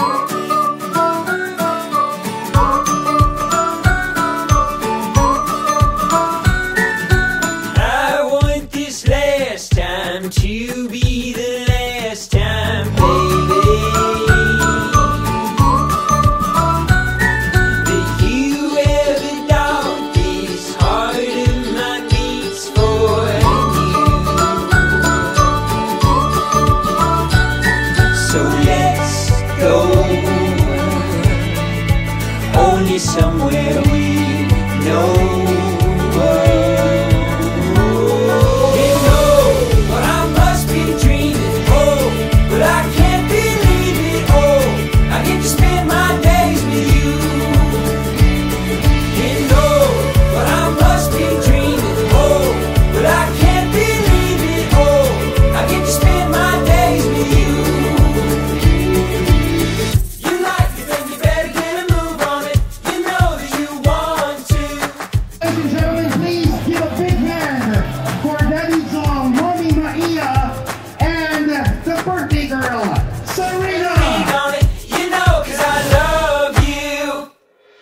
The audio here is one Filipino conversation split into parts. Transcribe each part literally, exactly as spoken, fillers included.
To be the last time, baby, that you ever doubt this heart of mine beats for you. So let's go, only somewhere we know. Sarina! You know, cause I love you.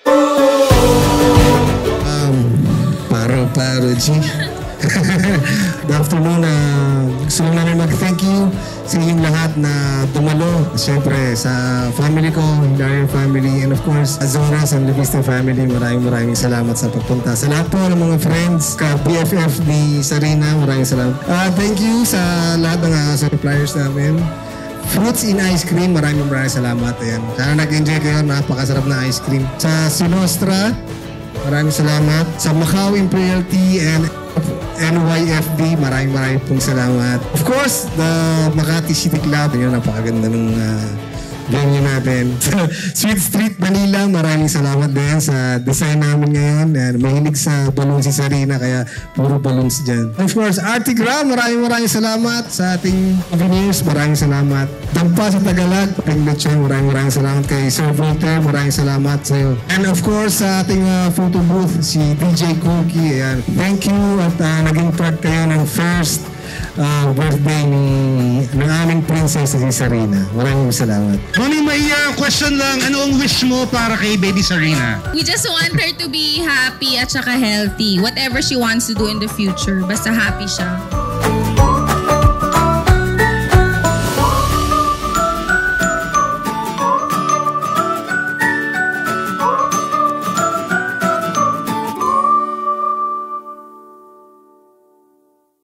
Um, paro-paro, G. Good afternoon. Uh, gusto lang namin mag-thank you sa inyong lahat na dumalo. Siyempre, sa family ko, Hilario family, and of course, Azoras and Levista family. Maraming maraming salamat sa pagpunta. Sa lahat po ng mga friends, ka B F F ni Sarina, maraming salamat. Uh, thank you sa lahat ng uh, suppliers namin. Fruits in Ice Cream, maraming maraming salamat. Ayan. Sana nag-enjoy kayo, napakasarap na ice cream. Sa Sinostra, maraming salamat. Sa Macau Imperial Tea and N Y F D, maraming maraming pong salamat. Of course, the Makati City Club, yun, napakaganda ng uh, venue natin. Sweet Street Manila, maraming salamat din sa design namin ngayon. And mahilig sa balloon si Sarina, kaya puro balloons dyan. Of course, Artigra, maraming maraming salamat sa ating engineers, maraming salamat. Dampa sa Tagalog, Pingluchon, maraming maraming salamat kay Sir Voltaire, maraming salamat sa iyo. And of course, sa ating uh, photo booth, si D J Cookie, ayan. Thank you at uh, naging part kayo ng first Uh, birthday ni ng aming princess si Sarina. Maraming salamat. Mami Maia, question lang, ano ang wish mo para kay baby Sarina? We just want her to be happy at saka healthy. Whatever she wants to do in the future, basta happy siya.